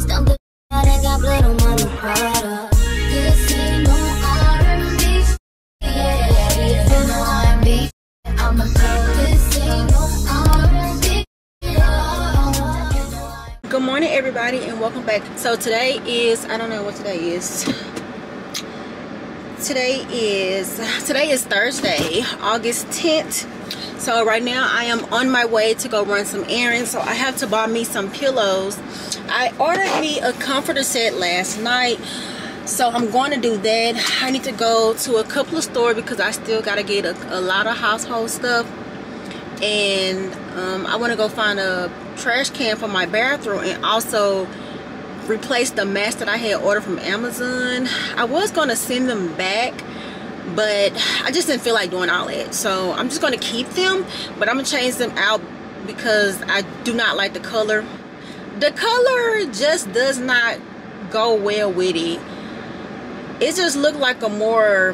Stump the out and got blood on my Prada. This ain't no R&B. Yeah, no R&B. I'm a pro. This ain't no R&B. Good morning, everybody, and welcome back. So today is, I don't know what today is. Today is Thursday, August 10th. So right now I am on my way to go run some errands. So I have to buy me some pillows. I ordered me a comforter set last night, so I'm going to do that. I need to go to a couple of stores because I still got to get a lot of household stuff. And I want to go find a trash can for my bathroom and also replace the mats that I had ordered from Amazon. I was going to send them back, but I just didn't feel like doing all that. So I'm just going to keep them, but I'm going to change them out because I do not like the color. The color just does not go well with it. It just looked like a more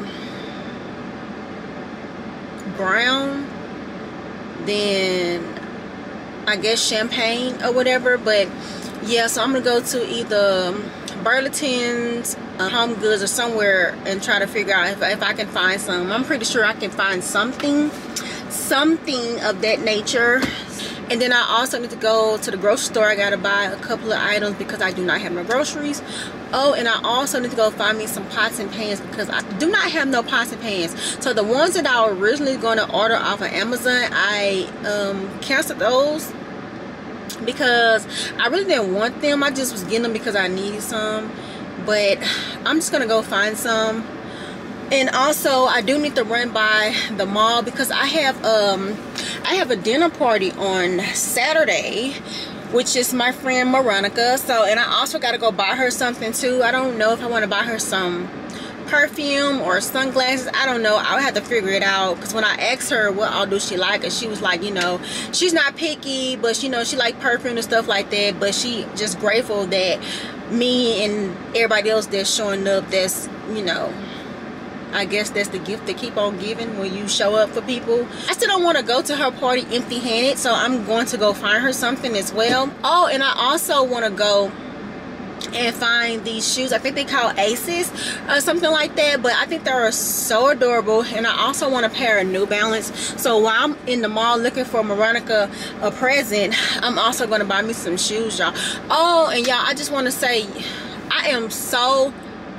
brown than, I guess, champagne or whatever. But yeah, so I'm gonna go to either Burlington's, Home Goods, or somewhere and try to figure out if I can find some. I'm pretty sure I can find something of that nature. And then I also need to go to the grocery store. I gotta buy a couple of items because I do not have no groceries. Oh, and I also need to go find me some pots and pans because I do not have no pots and pans. So the ones that I was originally going to order off of Amazon, I canceled those because I really didn't want them. I just was getting them because I needed some. But I'm just gonna go find some. And also I do need to run by the mall because I have a dinner party on Saturday, which is my friend Maronica. So, and I also got to go buy her something too. I don't know if I want to buy her some perfume or sunglasses. I don't know. I'll have to figure it out because when I asked her what all do she like, and she was like, you know, she's not picky, but you know, she like perfume and stuff like that. But she just grateful that me and everybody else that's showing up, that's, you know, I guess that's the gift they keep on giving when you show up for people. I still don't want to go to her party empty-handed, so I'm going to go find her something as well. Oh, and I also want to go and find these shoes. I think they call Aces or something like that, but I think they're so adorable. And I also want a pair of New Balance. So while I'm in the mall looking for Maronica a present, I'm also going to buy me some shoes, y'all. Oh, and y'all, I just want to say I am so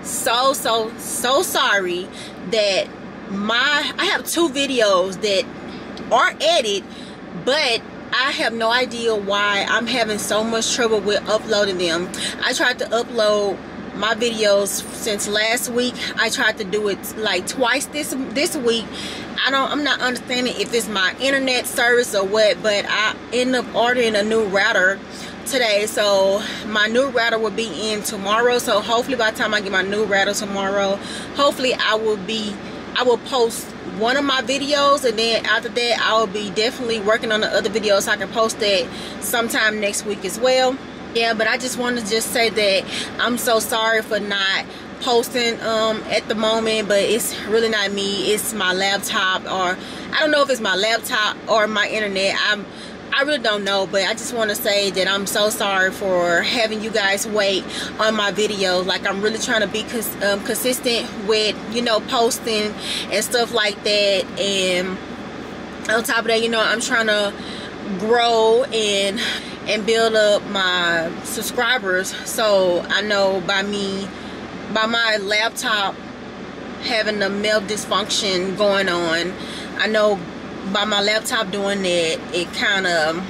sorry that I have 2 videos that are edited, but I have no idea why I'm having so much trouble with uploading them. I tried to upload my videos since last week. I tried to do it like twice this week. I'm not understanding if it's my internet service or what, but I end up ordering a new router today, so my new router will be in tomorrow. So hopefully by the time I get my new router tomorrow, hopefully I will post one of my videos, and then after that I will be definitely working on the other videos so I can post that sometime next week as well. Yeah, but I just want to just say that I'm so sorry for not posting at the moment, but it's really not me, it's my laptop, or I don't know if it's my laptop or my internet. I really don't know, but I just want to say that I'm so sorry for having you guys wait on my videos. Like, I'm really trying to be consistent with, you know, posting and stuff like that. And on top of that, you know, I'm trying to grow and build up my subscribers. So I know by my laptop having a melt dysfunction going on, I know by my laptop doing that, it kind of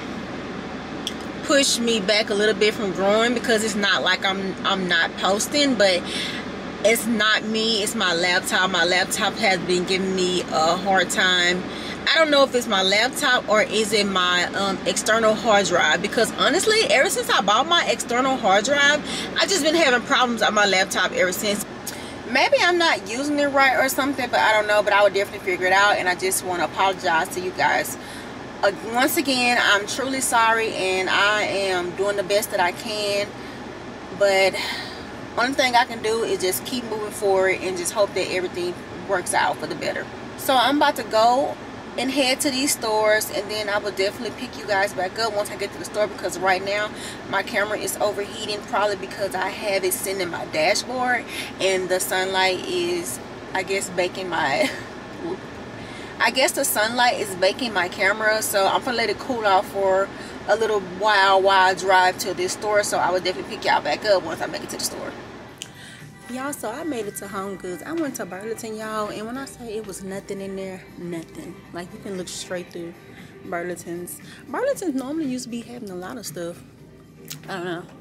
pushed me back a little bit from growing, because it's not like I'm not posting, but it's not me, it's my laptop. My laptop has been giving me a hard time. I don't know if it's my laptop or is it my external hard drive, because honestly, ever since I bought my external hard drive, I've just been having problems on my laptop ever since. Maybe I'm not using it right or something, but I don't know. But I would definitely figure it out, and I just want to apologize to you guys. Once again, I'm truly sorry, and I am doing the best that I can. But only thing I can do is just keep moving forward and just hope that everything works out for the better. So I'm about to go and head to these stores, and then I will definitely pick you guys back up once I get to the store, because right now my camera is overheating, probably because I have it sitting in my dashboard and the sunlight is, I guess, baking my the sunlight is baking my camera. So I'm gonna let it cool off for a little while I drive to this store. So I will definitely pick y'all back up once I make it to the store. Y'all, so I made it to Home Goods. I went to Burlington, y'all, and when I say it was nothing in there, nothing. Like, you can look straight through Burlington's. Burlington's normally used to be having a lot of stuff. I don't know.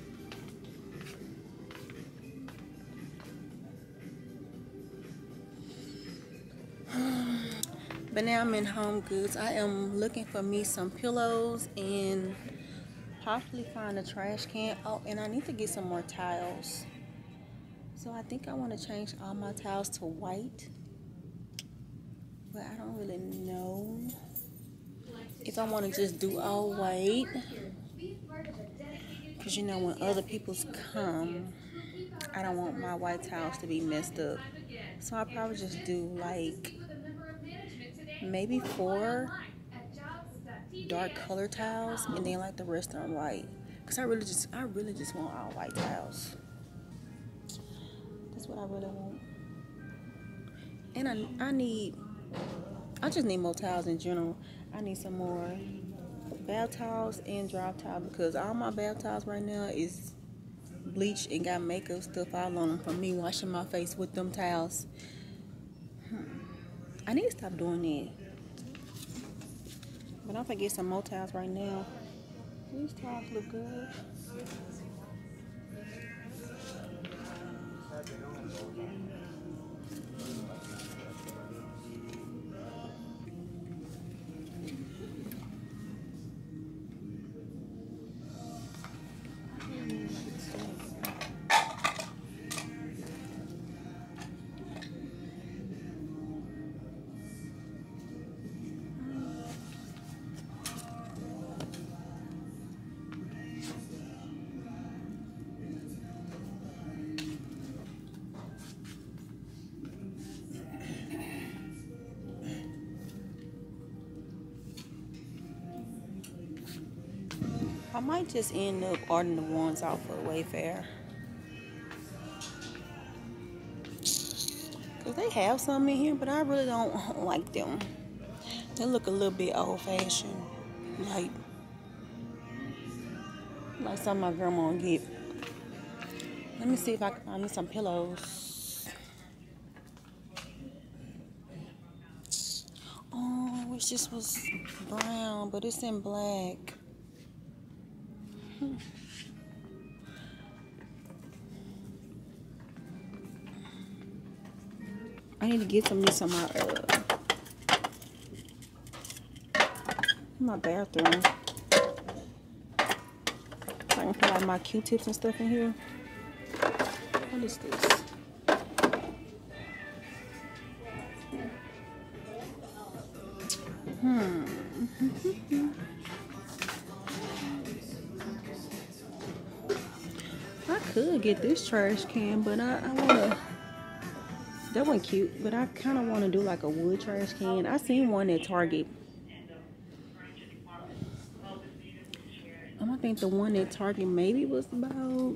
But now I'm in Home Goods. I am looking for me some pillows and possibly find a trash can. Oh, and I need to get some more towels. So I think I want to change all my towels to white, but I don't really know if I want to just do all white, because you know, when other people's come, I don't want my white towels to be messed up. So I'll probably just do like maybe 4 dark color towels, and then like the rest are white, because I really just want all white towels. That's what I really want. And I just need more towels in general. I need some more bath towels and drop towels, because all my bath towels right now is bleached and got makeup stuff all on them from me washing my face with them towels. I need to stop doing that. But I'm gonna get some more towels right now. These towels look good. I might just end up ordering the ones off of Wayfair, because they have some in here, but I really don't like them. They look a little bit old-fashioned, like something my grandma would get. Let me see if I can find me some pillows. Oh, I wish this was brown, but it's in black. I need to get some of this on my bathroom. So I can put like my Q-tips and stuff in here. What is this? I could get this trash can, but I wanna. That one cute, but I kind of want to do like a wood trash can. I seen one at Target. I think the one at Target maybe was about,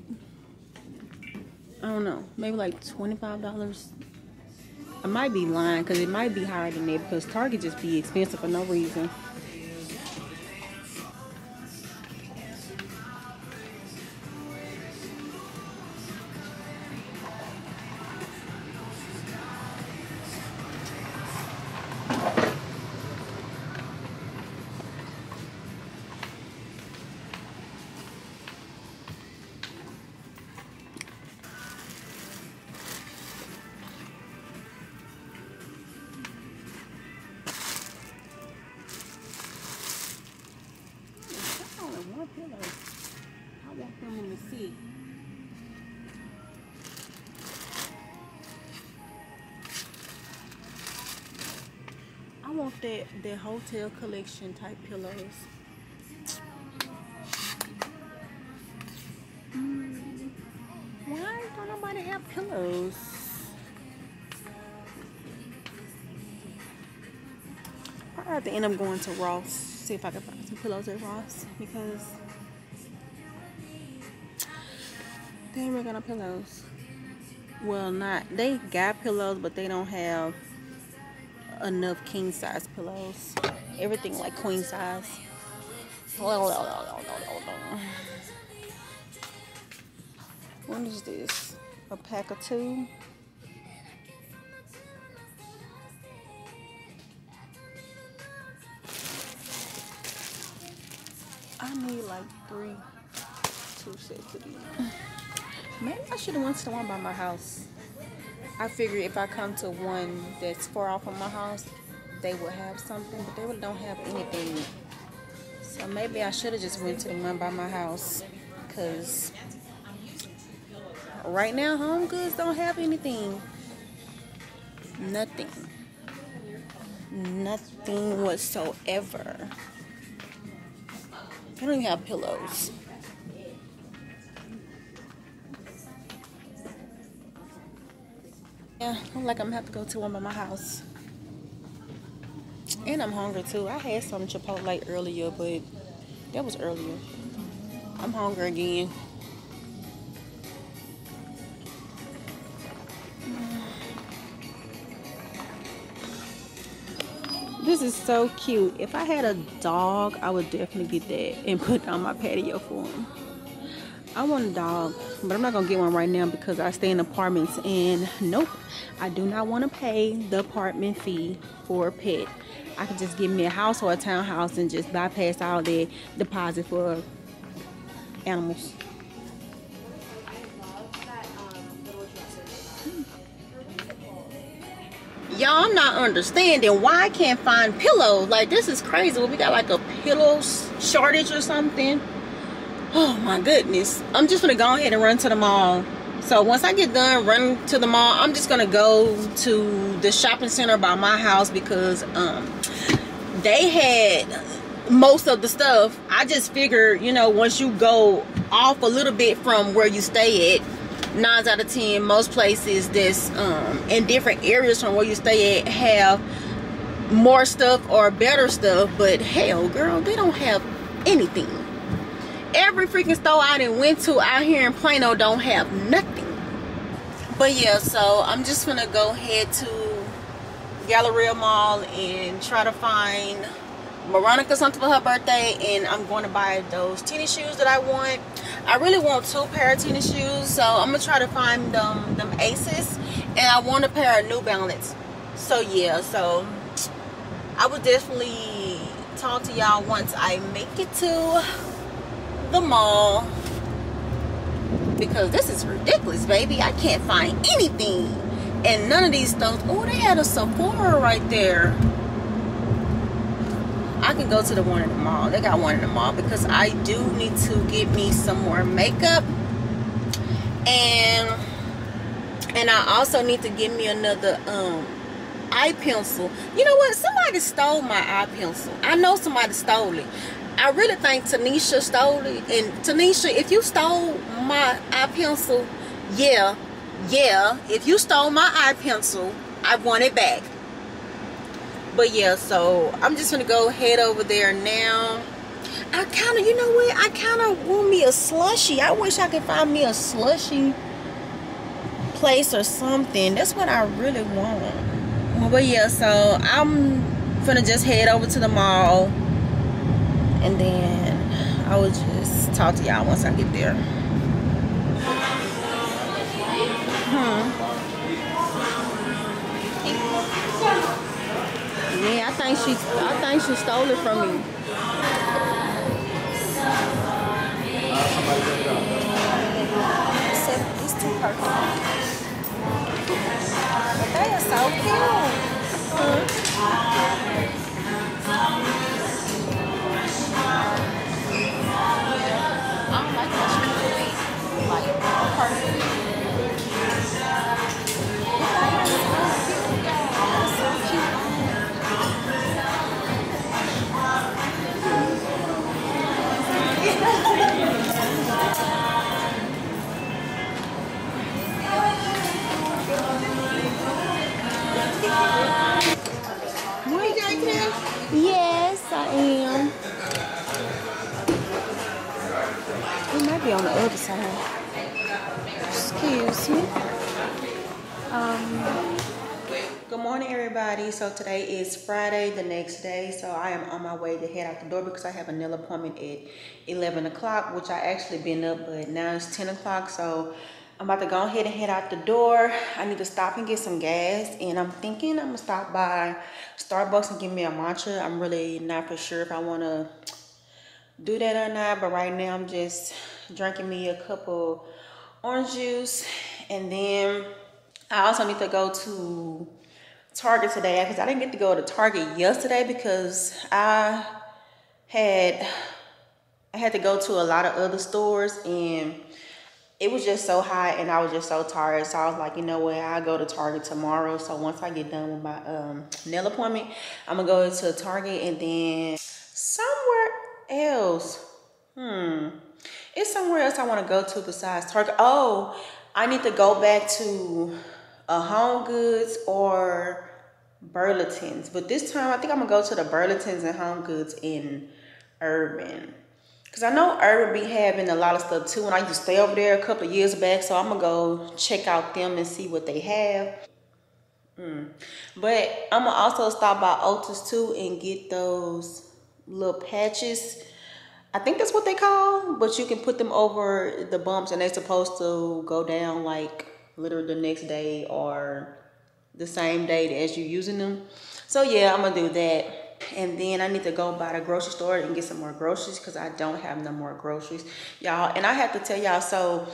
I don't know, maybe like $25. I might be lying, because it might be higher than that, because Target just be expensive for no reason. I want them in the sea. I want that hotel collection type pillows. Why don't nobody have pillows? I have to end up going to Ross, see if I can find some pillows at Ross, because they ain't really got no pillows. Well, they got pillows, but they don't have enough king size pillows. Everything like queen size. What is this? A pack of 2? I need like 2 sets of these. Maybe I should have went to the one by my house. I figured if I come to one that's far off from my house, they will have something, but they really don't have anything. So maybe I should have just went to the one by my house, because right now Home Goods don't have anything. Nothing whatsoever. They don't even have pillows. Yeah, I'm gonna have to go to one by my house. And I'm hungry too. I had some Chipotle earlier, but that was earlier. I'm hungry again. This is so cute. If I had a dog, I would definitely get that and put it on my patio for him. I want a dog, but I'm not gonna get one right now because I stay in apartments, and nope, I do not want to pay the apartment fee for a pet. I could just give me a house or a townhouse and just bypass all the deposit for animals. Y'all, I'm not understanding why I can't find pillows. Like, this is crazy. We got like a pillow shortage or something. Oh my goodness. I'm just gonna go ahead and run to the mall. So once I get done running to the mall, I'm just gonna go to the shopping center by my house, because they had most of the stuff. I just figured, you know, once you go off a little bit from where you stay at, 9 out of 10, most places that's in different areas from where you stay at have more stuff or better stuff. But hell, girl, they don't have anything. Every freaking store I done went to out here in Plano don't have nothing. But yeah, so I'm just gonna go ahead to Galleria Mall and try to find Veronica something for her birthday, and I'm going to buy those tennis shoes that I want. I really want 2 pair of tennis shoes, so I'm gonna try to find them Aces, and I want a pair of New Balance. So yeah, so I will definitely talk to y'all once I make it to the mall, because this is ridiculous, baby. I can't find anything, and none of these stores. Oh, they had a Sephora right there. I can go to the one in the mall. They got one in the mall, because I do need to get me some more makeup, and I also need to get me another eye pencil. You know what? Somebody stole my eye pencil. I know somebody stole it. I really think Tanisha stole it. And Tanisha, if you stole my eye pencil, yeah, if you stole my eye pencil, I want it back. But yeah, so I'm just gonna go head over there now. I kind of, you know what? I kind of want me a slushie. I wish I could find me a slushie place or something. That's what I really want. But yeah, so I'm gonna just head over to the mall, and then I will just talk to y'all once I get there. Yeah, I think she stole it from me. It's too perfect. But they are so cute. I like that she's like perfect. might be on the other side. Excuse me. Good morning, everybody. So today is Friday, the next day. So I am on my way to head out the door because I have a nail appointment at 11 o'clock, which I actually been up, but now it's 10 o'clock. So I'm about to go ahead and head out the door. I need to stop and get some gas, and I'm thinking I'm gonna stop by Starbucks and get me a matcha. I'm really not for sure if I want to do that or not, but right now I'm just drinking me a cup of orange juice. And then I also need to go to Target today because I didn't get to go to Target yesterday because I had to go to a lot of other stores, and it was just so hot and I was just so tired. So I was like, you know what, I'll go to Target tomorrow. So once I get done with my nail appointment, I'm gonna go to Target, and then somewhere else. It's somewhere else I want to go to besides Target. Oh, I need to go back to a Home Goods or Burlington's. But this time I think I'm gonna go to the Burlington's and Home Goods in Urban. Because I know Urban be having a lot of stuff too, and I used to stay over there a couple of years back, so I'm going to go check out them and see what they have. But I'm going to also stop by Ulta's too and get those little patches. I think that's what they call, but you can put them over the bumps, and they're supposed to go down like literally the next day or the same day as you're using them. So yeah, I'm going to do that. And then I need to go by the grocery store and get some more groceries because I don't have no more groceries, y'all. And I have to tell y'all, so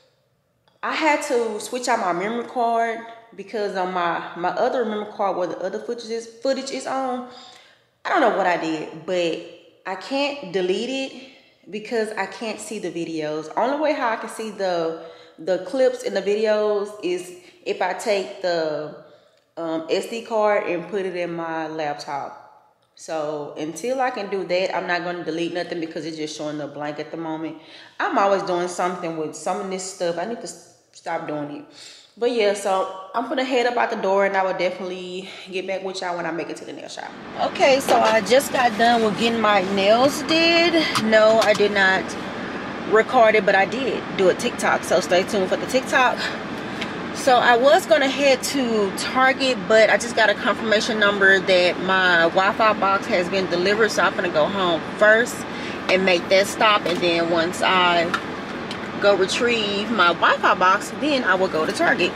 I had to switch out my memory card because on my other memory card where the other footage is on, I don't know what I did, but I can't delete it because I can't see the videos. Only way how I can see the clips in the videos is if I take the SD card and put it in my laptop. So until I can do that, I'm not going to delete nothing because it's just showing up blank at the moment. I'm always doing something with some of this stuff. I need to stop doing it. But yeah, so I'm going to head up out the door, and I will definitely get back with y'all when I make it to the nail shop. Okay, so I just got done with getting my nails did. No, I did not record it, but I did do a TikTok. So stay tuned for the TikTok. So I was going to head to Target, but I just got a confirmation number that my Wi-Fi box has been delivered. So I'm going to go home first and make that stop. And then once I go retrieve my Wi-Fi box, then I will go to Target.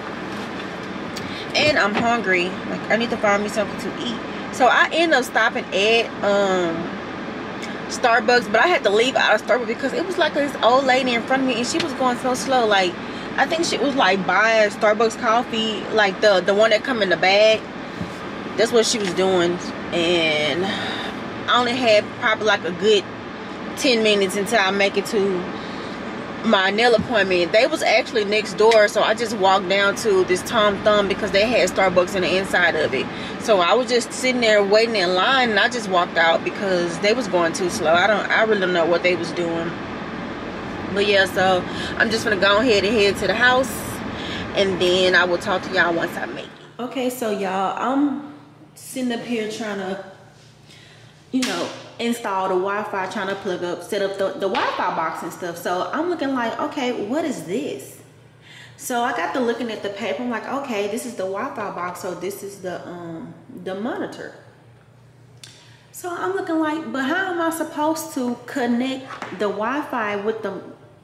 And I'm hungry. Like, I need to find me something to eat. So I ended up stopping at Starbucks, but I had to leave out of Starbucks because it was like this old lady in front of me, and she was going so slow. Like, I think she was like buying Starbucks coffee, like the one that come in the bag. That's what she was doing. And I only had probably like a good 10 minutes until I make it to my nail appointment. They was actually next door, so I just walked down to this Tom Thumb because they had Starbucks in the inside of it. So I was just sitting there waiting in line, and I just walked out because they was going too slow. I really don't know what they was doing. But yeah, so I'm just gonna go ahead and head to the house, and then I will talk to y'all once I make it. Okay, so y'all, I'm sitting up here trying to, you know, install the Wi-Fi, trying to plug up, set up the Wi-Fi box and stuff. So I'm looking like, okay, what is this? So I got to looking at the paper. I'm like, okay, this is the Wi-Fi box. So this is the monitor. So I'm looking like, but how am I supposed to connect the Wi-Fi with the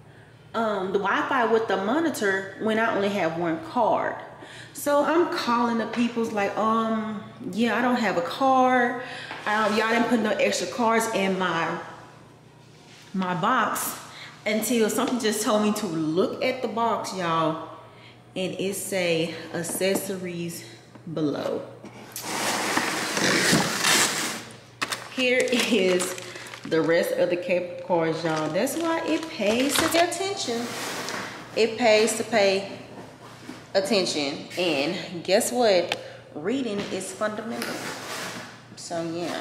monitor when I only have one card? So I'm calling the people's like, yeah, I don't have a card. Y'all didn't put no extra cards in my box, until something just told me to look at the box, y'all, and it say accessories below. Here is the rest of the cable cards, y'all. That's why it pays to pay attention. It pays to pay attention. And guess what? Reading is fundamental. So yeah.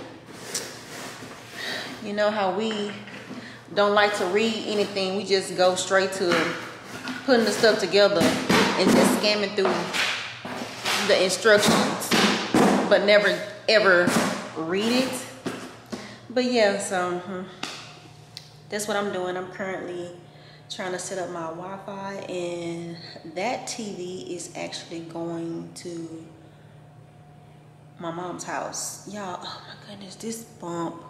You know how we don't like to read anything. We just go straight to putting the stuff together and just scamming through the instructions, but never ever read it. But yeah, so that's what I'm doing. I'm currently trying to set up my Wi-Fi, and that TV is actually going to my mom's house. Y'all, oh my goodness, this bump.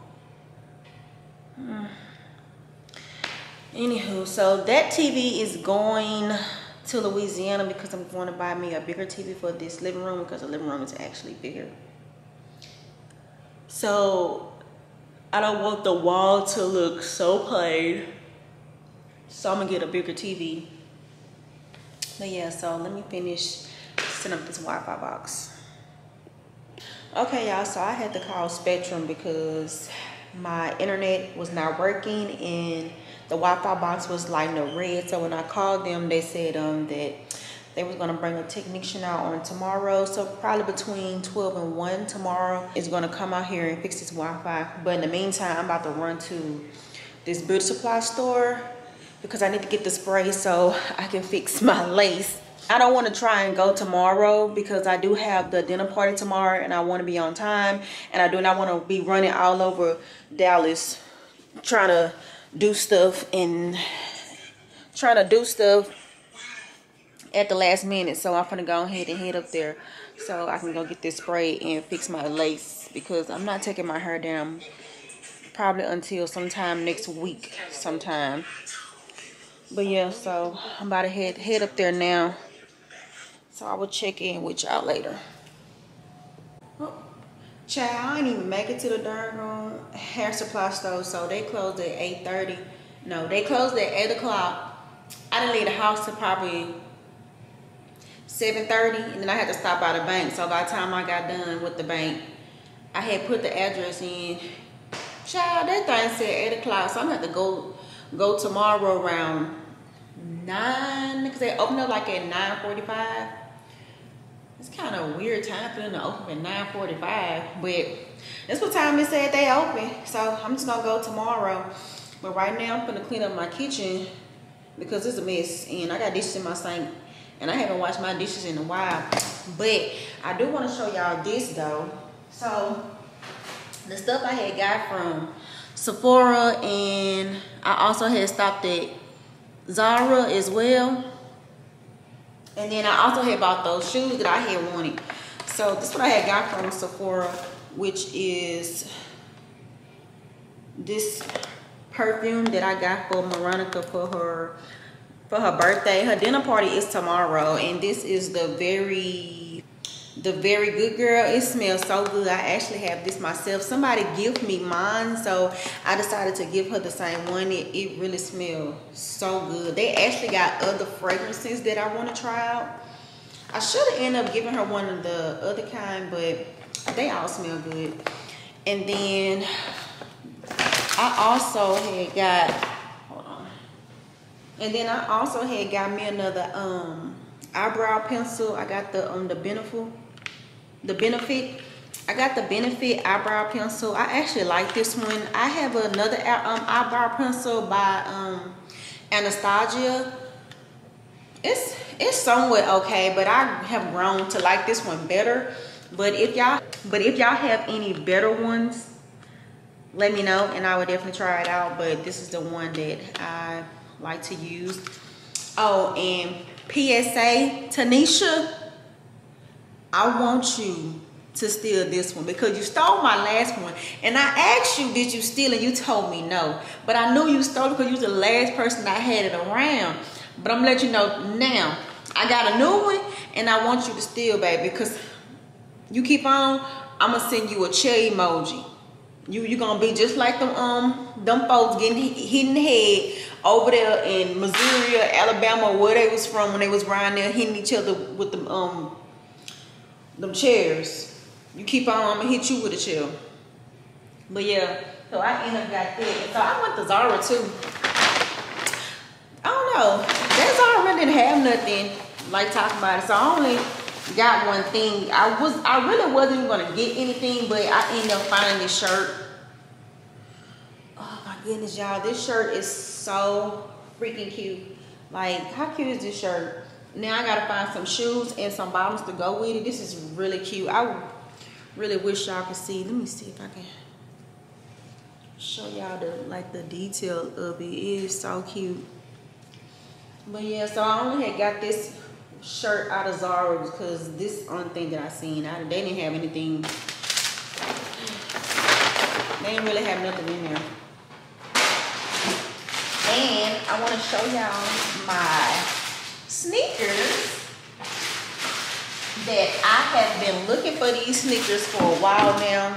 Anywho, so that TV is going to Louisiana because I'm going to buy me a bigger TV for this living room, because the living room is actually bigger. So I don't want the wall to look so plain, so I'm gonna get a bigger TV. But yeah, so let me finish setting up this Wi-Fi box. Okay, y'all, so I had to call Spectrum because my internet was not working and the Wi-Fi box was lighting up red. So when I called them, they said that they was gonna bring a technician out on tomorrow. So probably between 12 and 1 tomorrow is gonna come out here and fix this Wi-Fi. But in the meantime, I'm about to run to this beauty supply store because I need to get the spray so I can fix my lace. I don't want to try and go tomorrow because I do have the dinner party tomorrow and I want to be on time, and I do not want to be running all over Dallas trying to do stuff at the last minute. So I'm gonna go ahead and head up there so I can go get this spray and fix my lace, because I'm not taking my hair down probably until sometime next week sometime. But yeah, so I'm about to head up there now. So I will check in with y'all later. Oh, child, I didn't even make it to the darn hair supply store. So they closed at 8:30. No, they closed at 8 o'clock. I didn't leave the house till probably 7:30, and then I had to stop by the bank. So by the time I got done with the bank, I had put the address in. Child, that thing said 8 o'clock, so I'm gonna have to go tomorrow around 9, because they open up like at 9:45. It's kind of a weird time for them to open at 9:45, but that's what time they said they open. So I'm just gonna go tomorrow. But right now I'm gonna clean up my kitchen because it's a mess, and I got dishes in my sink, and I haven't washed my dishes in a while. But I do want to show y'all this though. So the stuff I had got from Sephora, and I also had stopped at Zara as well. And then I also had bought those shoes that I had wanted. So this is what I had got from Sephora, which is this perfume that I got for Veronica for her birthday. Her dinner party is tomorrow, and this is the very good girl. It smells so good. I actually have this myself. Somebody gifted me mine, so I decided to give her the same one. It really smells so good. They actually got other fragrances that I want to try out. I should have ended up giving her one of the other kind, but they all smell good. And then I also had got, hold on. And then I also had got me another eyebrow pencil. I got the Benefit. I got the Benefit eyebrow pencil. I actually like this one. I have another eyebrow pencil by Anastasia. It's somewhat okay, but I have grown to like this one better. But if y'all have any better ones, let me know and I would definitely try it out. But this is the one that I like to use. Oh, and PSA, Tanisha, I want you to steal this one because you stole my last one. And I asked you, did you steal it? You told me no. But I knew you stole it because you was the last person I had it around. But I'm gonna let you know now. I got a new one and I want you to steal, baby, because you keep on, I'm gonna send you a chair emoji. You gonna be just like them folks getting hit in the head over there in Missouri or Alabama, where they was from, when they was around there hitting each other with them chairs. You keep on, I'm gonna hit you with a chair. But yeah, so I ended up got that. So I went to Zara too. I don't know, that Zara really didn't have nothing like talking about it. So I only got one thing. I really wasn't even gonna get anything, but I ended up finding this shirt. Oh my goodness, y'all, this shirt is so freaking cute. Like, how cute is this shirt? Now I gotta find some shoes and some bottoms to go with it. This is really cute. I really wish y'all could see. Let me see if I can. show y'all the detail of it. It is so cute. But yeah, so I only had got this shirt out of Zara because this is the only thing that I seen. They didn't have anything. They didn't really have nothing in there. And I want to show y'all my sneakers that I have been looking for. These sneakers for a while now.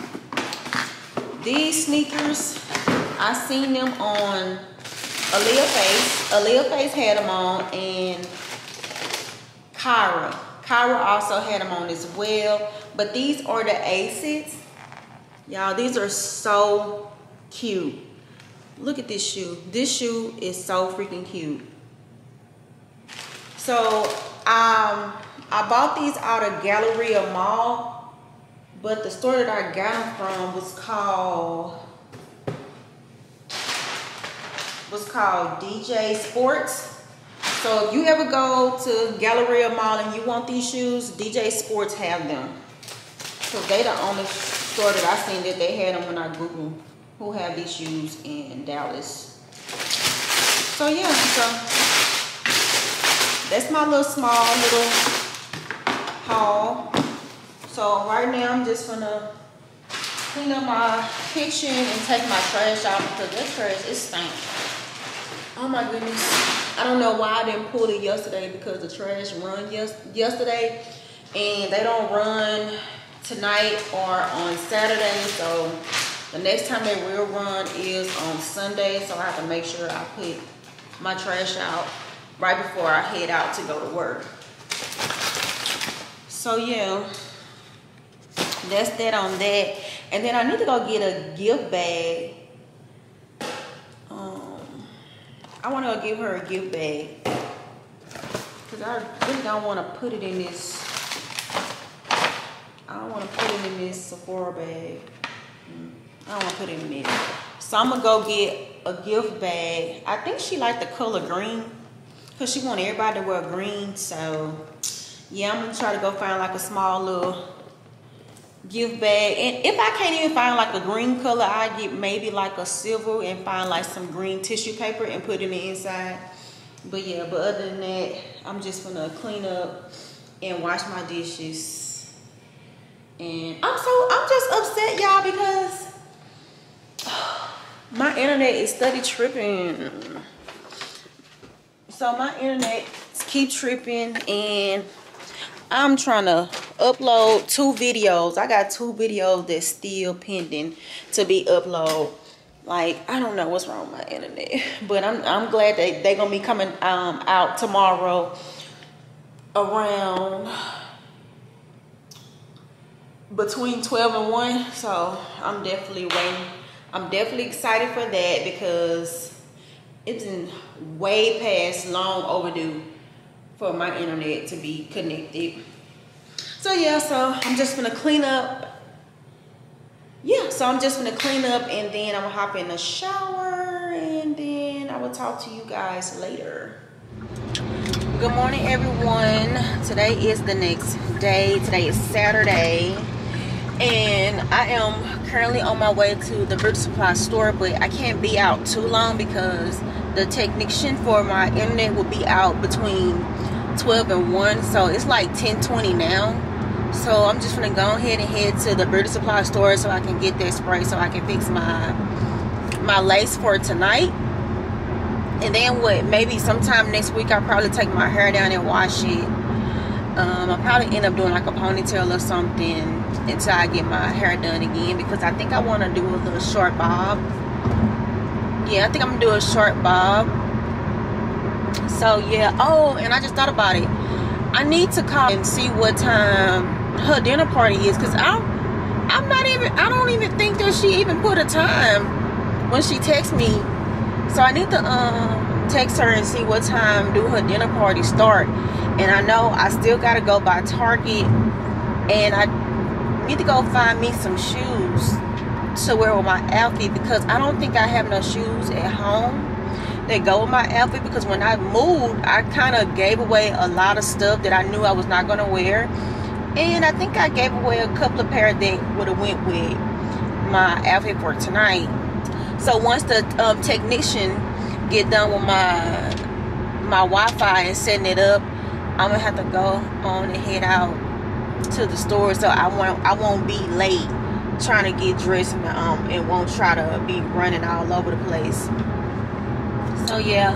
These sneakers, I seen them on Aaliyah Face. Aaliyah Face had them on, and Kyra also had them on as well. But these are the Asics. Y'all, these are so cute. Look at this shoe. This shoe is so freaking cute. So I bought these out of Galleria Mall, but the store that I got them from was called DJ Sports. So if you ever go to Galleria Mall and you want these shoes, DJ Sports have them. So they the only store that I seen that they had them when I Googled who have these shoes in Dallas. So yeah, so that's my small little haul. So right now I'm just gonna clean up my kitchen and take my trash out because that trash is stank. Oh my goodness. I don't know why I didn't pull it yesterday because the trash run yesterday and they don't run tonight or on Saturday. So the next time they will run is on Sunday. So I have to make sure I put my trash out right before I head out to go to work. So yeah, that's that on that. And then I need to go get a gift bag. I want to go give her a gift bag because I really don't want to put it in this. I don't want to put it in this Sephora bag. I don't want to put it in there. So I'm gonna go get a gift bag. I think she liked the color green because she want everybody to wear green. So yeah, I'm gonna try to go find like a small little gift bag. And if I can't even find like a green color, I get maybe like a silver and find like some green tissue paper and put it in the inside. But yeah, but other than that, I'm just gonna clean up and wash my dishes. And I'm just upset, y'all, because my internet is steady tripping. So my internet keep tripping, and I'm trying to upload 2 videos. I got 2 videos that's still pending to be uploaded. Like, I don't know what's wrong with my internet, but I'm glad that they're gonna be coming out tomorrow around between 12 and 1. So I'm definitely waiting. I'm definitely excited for that because it's been way past long overdue for my internet to be connected. So yeah, so I'm just gonna clean up. Yeah, so I'm just gonna clean up and then I'm gonna hop in the shower and then I will talk to you guys later. Good morning, everyone. Today is the next day. Today is Saturday. And I am currently on my way to the Beauty Supply store, but I can't be out too long because the technician for my internet will be out between 12 and 1. So it's like 10:20 now. So I'm just gonna go ahead and head to the Beauty Supply store so I can get that spray so I can fix my lace for tonight. And then maybe sometime next week I'll probably take my hair down and wash it. I'll probably end up doing like a ponytail or something until I get my hair done again because I think I want to do a little short bob. Yeah, I think I'm gonna do a short bob. So yeah. Oh, and I just thought about it. I need to call and see what time her dinner party is because I don't even think that she even put a time when she texts me. So I need to text her and see what time do her dinner party start. And I know I still gotta go by Target and I need to go find me some shoes to wear with my outfit because I don't think I have no shoes at home that go with my outfit because when I moved I kind of gave away a lot of stuff that I knew I was not going to wear, and I think I gave away a couple of pairs that would have went with my outfit for tonight. So once the technician get done with my Wi-Fi and setting it up, I'm gonna have to go on and head out to the store, so I won't be late trying to get dressed and won't try to be running all over the place. So yeah,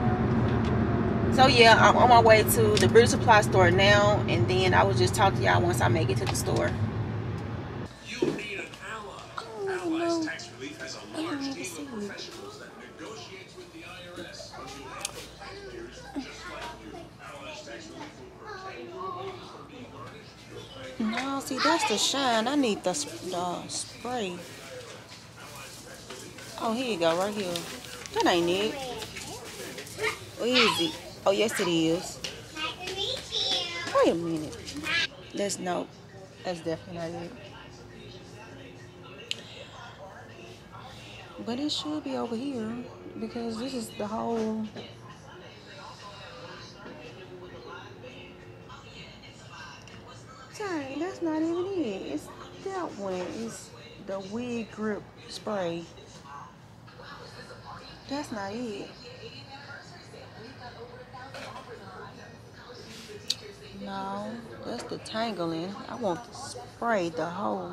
I'm on my way to the beauty supply store now, and then I will just talk to y'all once I make it to the store. You need an ally. Allies Tax Relief has a large team of professionals that negotiates with the IRS on behalf of taxpayers just like you. Allies Tax Relief will protect your money from being garnished. No, see, that's the shine. I need the spray. Oh, here you go, right here. That ain't it. Where is it? Oh, yes, it is. Wait a minute. That's no. That's definitely not it. But it should be over here because this is the whole. Dang, that's not even it. It's that one. It's the wig grip spray. That's not it. No, that's the tangling. I want to spray the whole.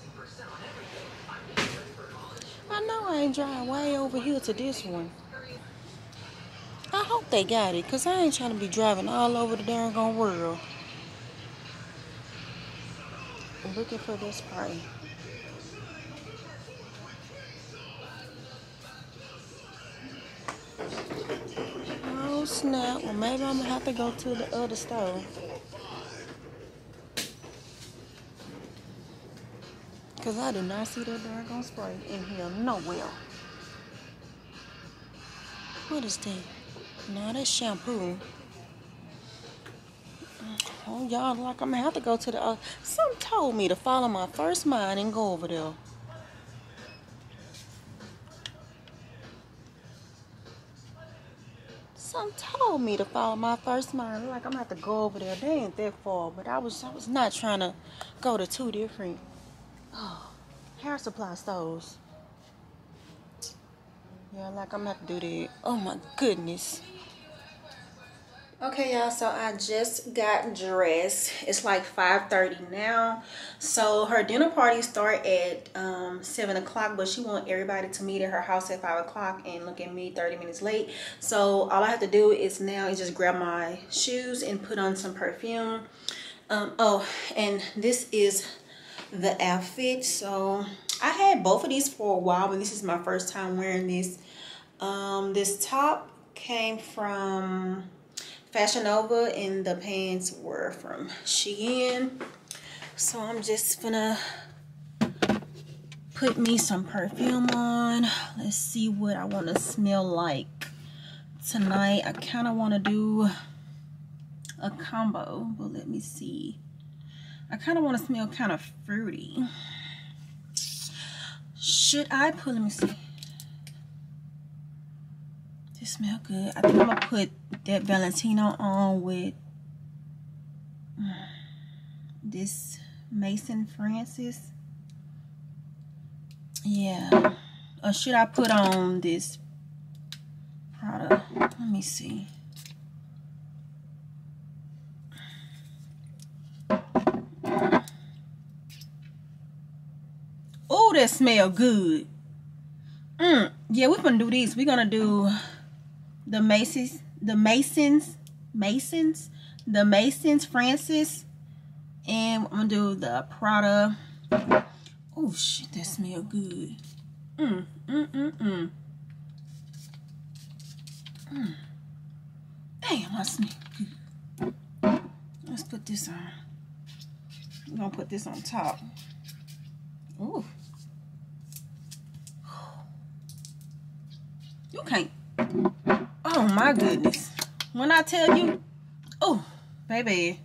I know I ain't driving way over here to this one. I hope they got it, because I ain't trying to be driving all over the darn world looking for this spray. Oh snap. Well, maybe I'm going to have to go to the other store. Because I do not see that darn spray in here nowhere. What is that? No, that's shampoo. Oh, y'all, like I'm going to have to go to the... Something told me to follow my first mind and go over there. Something told me to follow my first mind. Like I'm going to have to go over there. They ain't that far. But I was not trying to go to two different hair supply stores. Yeah, like I'm going to have to do that. Oh, my goodness. Okay, y'all, so I just got dressed. It's like 5:30 now. So her dinner party start at 7 o'clock, but she want everybody to meet at her house at 5 o'clock, and look at me, 30 minutes late. So all I have to do is just grab my shoes and put on some perfume. Oh, and this is the outfit. So I had both of these for a while, but this is my first time wearing this. This top came from Fashion Nova and the pants were from Shein. So I'm just gonna put me some perfume on. Let's see what I want to smell like tonight. I kind of want to do a combo, but let me see. I kind of want to smell kind of fruity. Should I put, let me see. It smell good. I think I'm gonna put that Valentino on with this Mason Francis. Yeah. Or should I put on this Prada? Let me see. Oh, that smell good. Yeah, we're gonna do these. We're gonna do the Masons Francis, and I'm gonna do the Prada. Oh shit, that smell good. Damn, I smell good. Let's put this on. I'm gonna put this on top. Ooh. You can't. Oh my goodness. When I tell you, oh, baby.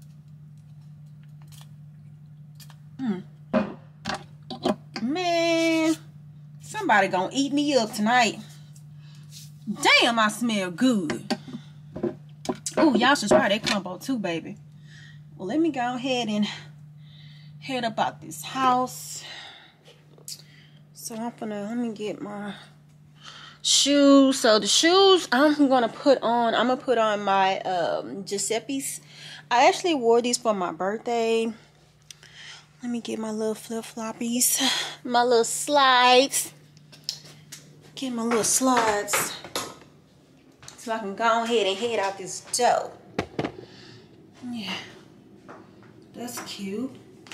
Man, somebody gonna eat me up tonight. Damn, I smell good. Oh, y'all should try that combo too, baby. Well, let me go ahead and head up out this house. So let me get my shoes. So the shoes I'm gonna put on my Giuseppe's. I actually wore these for my birthday. Let me get my little flip-floppies, my little slides. Get my little slides so I can go ahead and head out this door. Yeah, that's cute.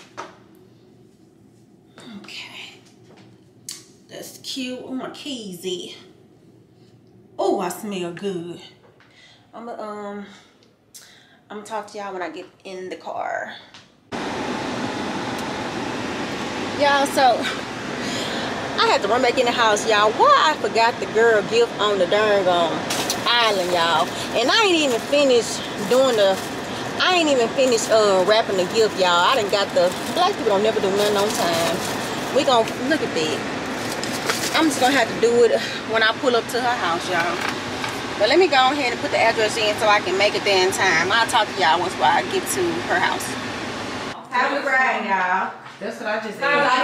Okay, that's cute. Oh, my keys. Oh, I smell good. I'm gonna talk to y'all when I get in the car. Y'all, so I had to run back in the house, y'all. Why I forgot the girl gift on the darn island, y'all. And I ain't even finished wrapping the gift, y'all. I done got the black people don't never do nothing on time. We gon' look at that. I'm just gonna have to do it when I pull up to her house, y'all. But let me go ahead and put the address in so I can make it there in time. I'll talk to y'all once I get to her house. How we riding, y'all? That's what I just said. How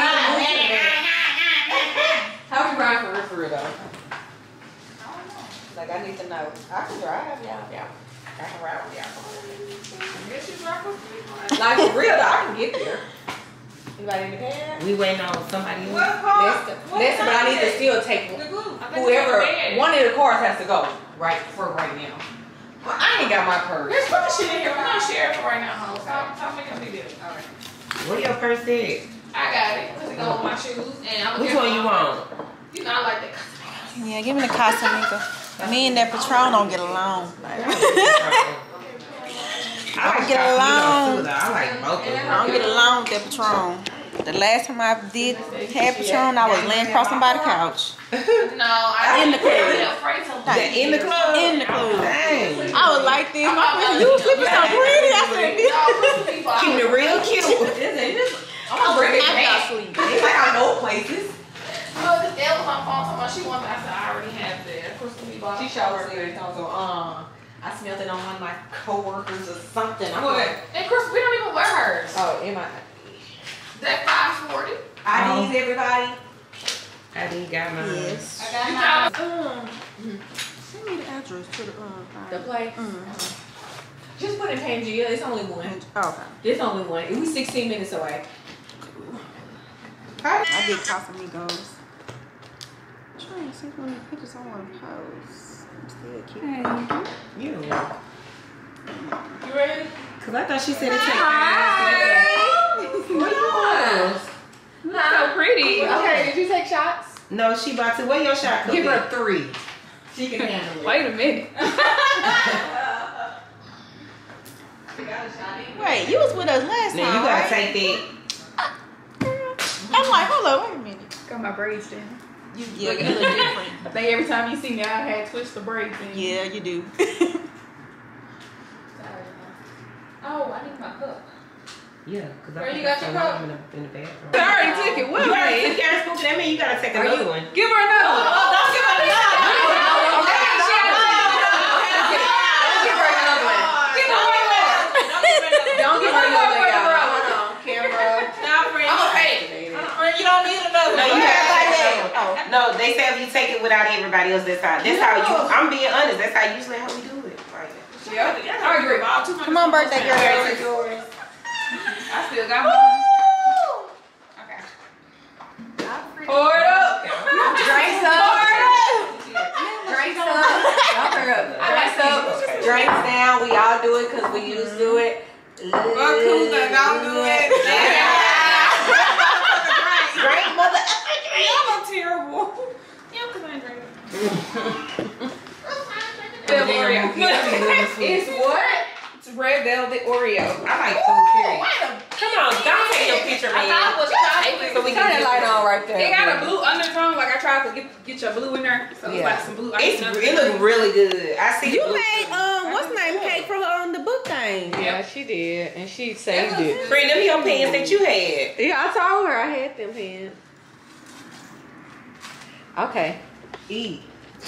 we ride for real, though? I don't know. Like, I need to know. I can drive, y'all. Yeah. I can ride with y'all. Yes, you drive with me. Like, for real, though, I can get there. Anybody in the pad? We waiting on somebody. Lester, but I need to still take whoever, one of the cars has to go right now. Well, I ain't got my purse. Let's put the shit in here. We're gonna share it for right now, ho. Stop making a big deal. All right. Where your purse at? I got it. Cause it go with my shoes. And I'm Which one you want? You know, I like that. Yeah, give me the Casamica. Me and that Patron don't get along. I like along. I like both of them. I don't get along with that Patron. The last time I did have Patron, I was laying crossing by the couch. No, I In the club. afraid to In the club? In the club. Dang. I was like this. My friend, you was looking so pretty. I said, this. Keeping it real cute. I'm gonna bring it I back. got sleep. It's like I know places. Oh, this girl was on phone talking about she wanted. I said I already have that. Of course, we bought. She showed her good. I smelled it on one of my coworkers or something. I'm What? like, And Chris, we don't even wear hers. oh, am I? That 540. IDs, everybody. I didn't got mine. Yes. I got Send me the address to the The place. Just put in Pangea. It's only one. Okay. It's only one. We 16 minutes away. I did Casamigos. I'm trying to see how many pictures I want to post. I'm still keeping. You. You ready? Cause I thought she said it take What you want? So pretty. Okay, did you take shots? No, she about to. Where your shot cookie? Give her 3. She can handle it. Wait a minute. Wait, you was with us last Now time, you gotta right? take I'm like, hold on, wait a minute. Got my braids down. You look different. I think every time you see me, I had twist the braids in. Yeah, you do. Oh, I need my cup. Yeah, cause Where I you got your cup? in the bathroom. I already took it. What? You already took your spoon. That means you gotta take another one. Give her another one. Oh, don't give her Don't give her another, y'all. Camera. I'm okay. You don't need another No, one. you gotta take another one. No, they say if you take it without everybody else, that's how I'm being honest. That's how usually how we do it. Like, Yeah, I agree. Come on, birthday girl. Yours. I still got mine. Okay. Pour it up. Drinks up. Drinks up. Drinks up. Drinks down. We all do it because we used to do it. Don't do it. Drink, mother. I'm terrible. Yeah, because I ain't drinking. It's what? It's red velvet Oreo. I like food period. Come on, don't take your picture, man. I was chocolate. So we Turn that light on right there. It got a blue undertone. Like I tried to get your blue in there. So it's like some blue. It look really good. I see You the blue. made what's name cake for her on the book thing. Yeah, she did, and she saved it. Friend, them your pants that you had. Yeah, I told her I had them pants. Okay, eat.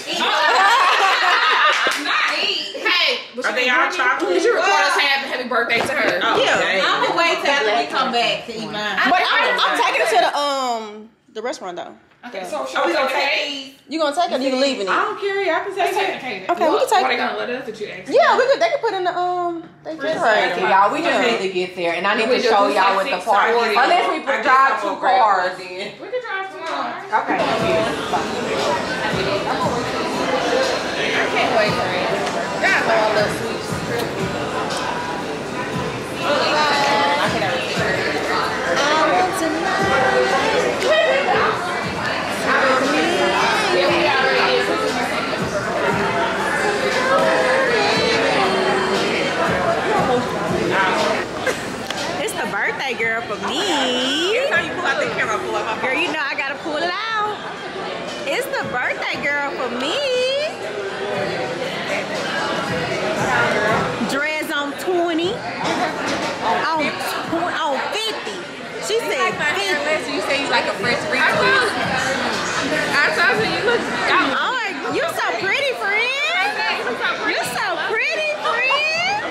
Not eat. Hey, Are they all chocolate? did you record us happy birthday to her? Oh, Yeah. dang. I'm gonna wait till after we come back to eat mine. But I'm taking it to the restaurant though. Okay, so Are we gonna take these? You gonna take it or you leaving it? I don't care. I can let's take take it. the cake. Okay, we can take What it. they gonna let us that you asked? Yeah, we could. They could put in the they Okay, y'all, we just need to get there, and I need to just show do y'all like what the 6:40. park is. Unless we drive 2 cars. We could drive tomorrow. Okay. I can't wait for it. That's all the sweet trip. It's the birthday girl for me. Every time you pull out the camera, pull out my Girl, you know I gotta pull it out. It's the birthday girl for me. Dreads on 20. On 50. She said 50. You say you like a fresh retwist. I told you you look. Oh, you so pretty, friend. You so pretty, friend.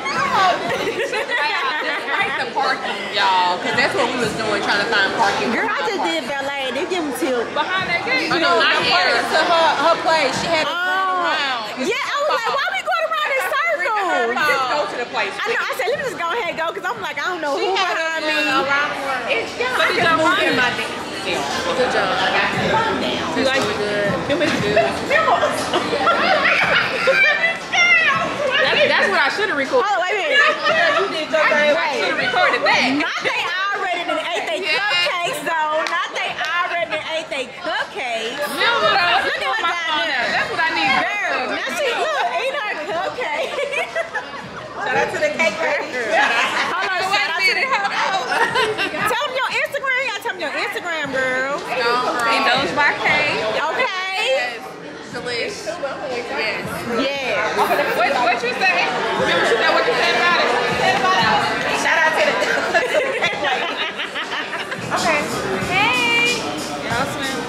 Like the parking, y'all, because that's what we was doing, trying to find parking. Girl, I just did ballet. They give them till. Behind that gate. Oh, no, not here. To her place. She had to Oh. turn around. Yeah, I was like, why we going around in circles? Just go to the place. I know. I said, let me just go ahead and go, because I'm like, I don't know who behind me. It's I just moved in my day. Good job. You like it good? It was good. That's what I should have recorded. Hold on, wait a minute. You did your thing. I should have recorded that. Not they already done ate they cupcakes, though. Not they already done ate they cupcakes. Remember though? Look at what's down there. That's what I need. Girl, now she look, ain't her cupcake. Shout out to the cake lady. Hold on, shout out to the Tell them your Instagram. You gotta tell them your Instagram, girl. Indulge by Kay. Okay. Delish. Yes. Yeah. What you say? Remember what you said about it? Shout out to the cake lady. Okay. Hey. Y'all smell.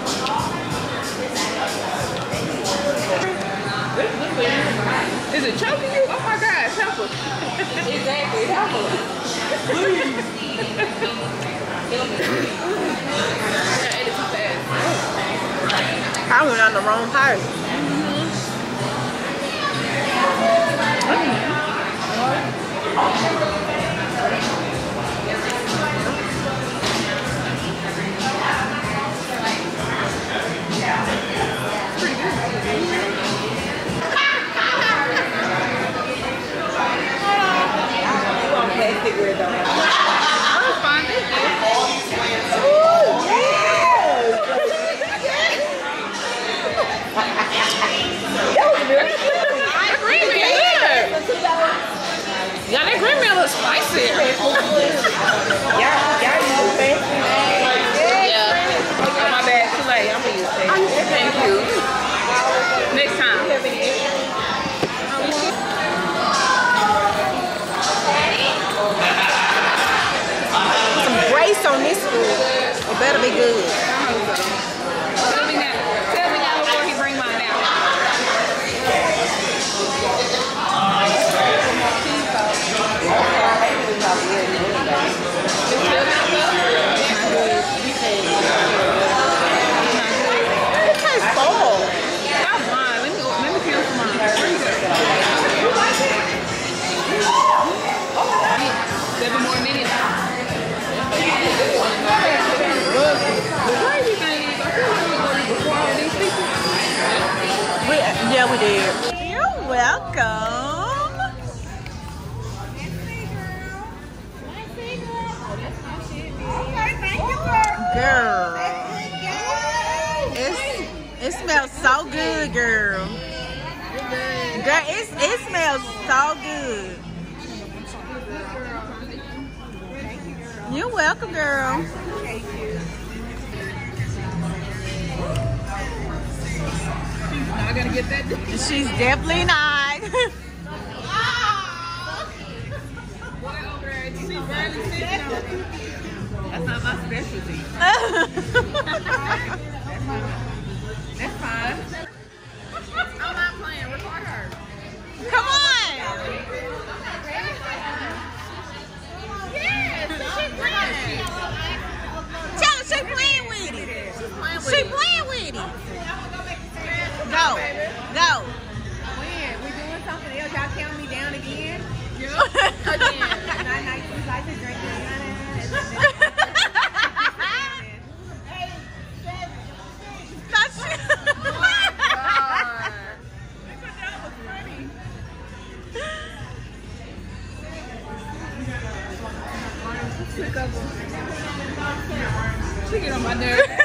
Is it choking you? Oh my God, help us. Exactly. Help us. Yeah, 82 fast. I went on the wrong part. Plastic weird though. I was fine. That green bean good. Yeah, that green bean looks spicy. Y'all use fancy. Yeah. Oh, my bad. Too late. I'm gonna use that. Thank you. Next time. Some grace on this food. It better be good. Tell me now before he bring mine out. It tastes full. Stop lying. Let me cancel mine. 7 more minutes. The crazy thing is, I feel like we ordered before all these people. Yeah, we did. You're welcome. Girl. It smells so good, girl. Girl, it smells so good. You're welcome, girl. Not gonna get that. She's definitely not. That's not my specialty. That's fine. I'm not playing. Record her. Come on. Yes, she playing. Tell her she playing with it. She playing with She get on my nerves.